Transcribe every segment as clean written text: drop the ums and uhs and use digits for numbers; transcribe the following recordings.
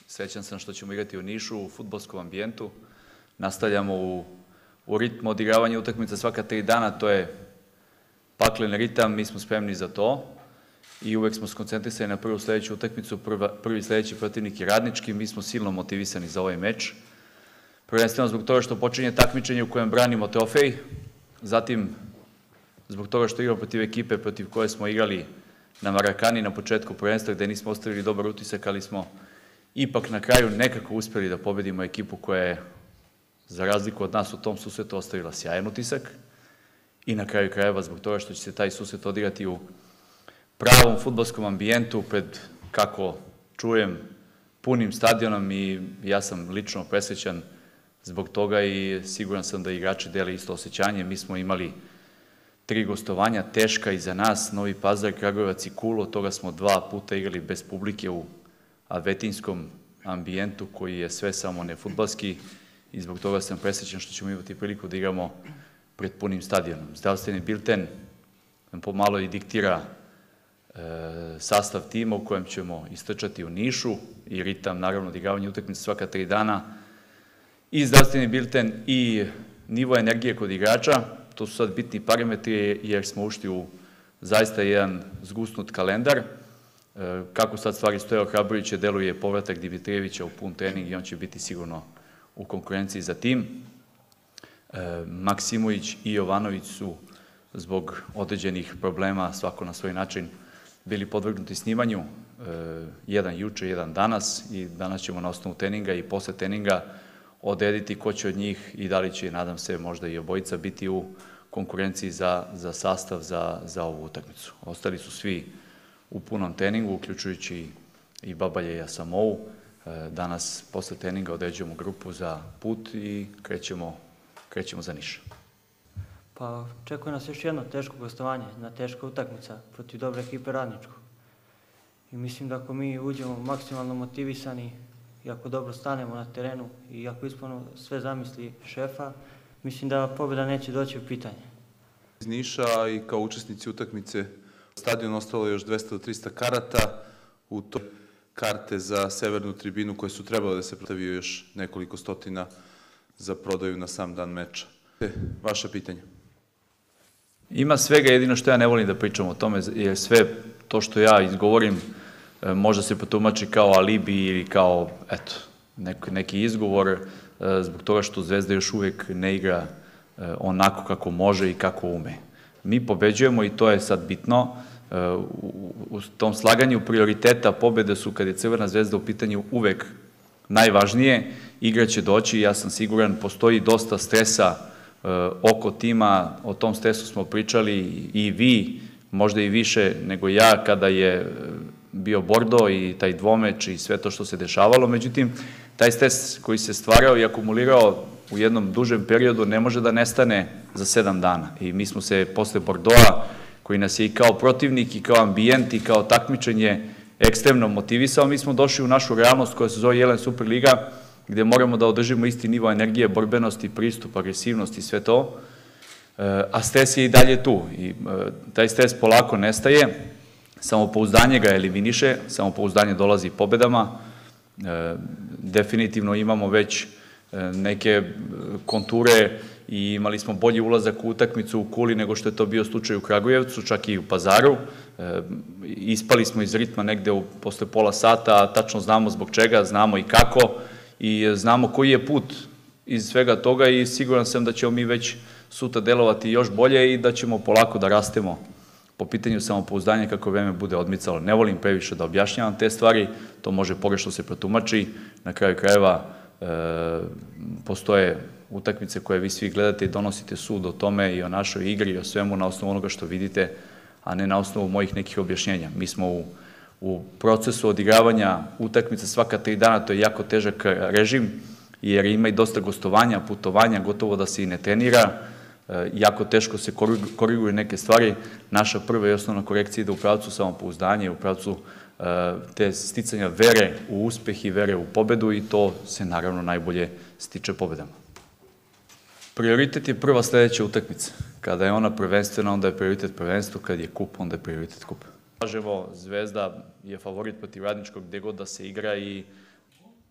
Srećan sam što ćemo igrati u Nišu, u fudbalskom ambijentu. Nastavljamo u ritmu odigravanja utakmica svaka 3 dana, to je paklen ritam, mi smo spremni za to i uvek smo skoncentrisani na prvu sledeću utakmicu, prvi sledeći protivnik je Radnički, mi smo silno motivisani za ovaj meč. Prvenstveno zbog toga što počinje takmičenje u kojem branimo trofej, zatim zbog toga što igramo protiv ekipe protiv koje smo igrali na Marakani na početku prvenstva gde nismo ostavili dobar utisak, ali smo ipak na kraju nekako uspeli da pobedimo ekipu koja je, za razliku od nas, u tom susretu ostavila sjajan utisak i na kraju krajeva zbog toga što će se taj susret odigrati u pravom fudbalskom ambijentu pred, kako čujem, punim stadionom i ja sam lično presrećan zbog toga i siguran sam da igrači dele isto osjećanje. Mi smo imali 3 gostovanja, teška iza nas, Novi Pazar, Kragujevac i Kulu, od toga smo 2 puta igrali bez publike u avetinskom ambijentu koji je sve samo ne fudbalski i zbog toga sam presrećan što ćemo imati priliku da igramo pred punim stadionom. Zdravstveni bilten nam pomalo i diktira sastav tima u kojem ćemo istrčati u Nišu i ritam, naravno, odigravanje utakmice svaka 3 dana i zdravstveni bilten i nivo energije kod igrača. To su sad bitni parametri jer smo ušli u zaista jedan zgusnut kalendar. Kako sad stvari stoje, ohrabrujuće deluje povratak Dimitrijevića u pun trening i on će biti sigurno u konkurenciji za tim. Maksimović i Jovanović su zbog određenih problema, svako na svoj način, bili podvrgnuti snimanju. Jedan juče, jedan danas i danas ćemo na osnovu treninga i posle treninga odrediti ko će od njih i da li će, nadam se, možda i obojica biti u konkurenciji za sastav za ovu utakmicu. Ostali su svi u punom treningu, uključujući i Babalje i Asamovu. Danas, posle treninga, određujemo grupu za put i krećemo za Niš. Pa, čekuje nas još jedno teško gostovanje, jedna teška utakmica protiv dobre ekipe Radničkog. I mislim da ako mi uđemo maksimalno motivisani i ako dobro stanemo na terenu i ako ispunimo sve zamisli šefa, mislim da pobjeda neće doći u pitanje. Iz Niša i kao učesnici utakmice stadion ostalo još 200 do 300 karata, u to karte za severnu tribinu koje su trebale da se predstavio još nekoliko stotina za prodaju na sam dan meča. Vaše pitanje? Ima svega, jedino što ja ne volim da pričam o tome, jer sve to što ja izgovorim možda se potumači kao alibi ili kao, eto, neki izgovor zbog toga što Zvezda još uvek ne igra onako kako može i kako ume. Mi pobeđujemo i to je sad bitno. U tom slaganju prioriteta pobede su, kad je Crvena Zvezda u pitanju, uvek najvažnije. Igra će doći, ja sam siguran, postoji dosta stresa oko tima, o tom stresu smo pričali i vi, možda i više nego ja, kada je bio Bordo i taj dvomeč i sve to što se dešavalo. Međutim, taj stres koji se stvarao i akumulirao u jednom dužem periodu ne može da nestane za 7 dana. I mi smo se posle Bordoa, koji nas je i kao protivnik i kao ambijent i kao takmičenje ekstremno motivisao, mi smo došli u našu realnost koja se zove Jelen Superliga, gde moramo da održimo isti nivo energije, borbenosti, pristup, agresivnosti i sve to, a stres je i dalje tu. I taj stres polako nestaje, samopouzdanje ga eliminiše, samopouzdanje dolazi pobedama, definitivno imamo već neke konture i imali smo bolji ulazak u utakmicu u Kuli nego što je to bio slučaj u Kragujevcu, čak i u Pazaru. Ispali smo iz ritma negde posle pola sata, tačno znamo zbog čega, znamo i kako i znamo koji je put iz svega toga i siguran sam da ćemo mi već sutra delovati još bolje i da ćemo polako da rastemo po pitanju samopouzdanja kako vreme bude odmicalo. Ne volim previše da objašnjavam te stvari, to može pogrešno se protumači. Na kraju krajeva postoje utakmice koje vi svi gledate i donosite sud o tome i o našoj igri i o svemu na osnovu onoga što vidite, a ne na osnovu mojih nekih objašnjenja. Mi smo u procesu odigravanja utakmice svaka 3 dana, to je jako težak režim, jer ima i dosta gostovanja, putovanja, gotovo da se i ne trenira, jako teško se koriguju neke stvari. Naša prva i osnovna korekcija ide u pravcu samopouzdanja i u pravcu te sticanja vere u uspeh i vere u pobedu i to se naravno najbolje stiče pobedama. Prioritet je prva sledeća utakmica. Kada je ona prvenstvena, onda je prioritet prvenstvo, kad je kup, onda je prioritet kup. Kažemo, Zvezda je favorit protiv Radničkog gde god da se igra i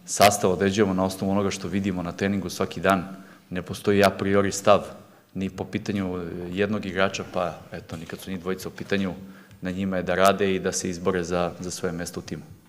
sastav određujemo na osnovu onoga što vidimo na treningu svaki dan. Ne postoji a priori stav ni po pitanju jednog igrača, pa eto, nikad su njih dvojica u pitanju, na njima je da rade i da se izbore za svoje mesto u timu.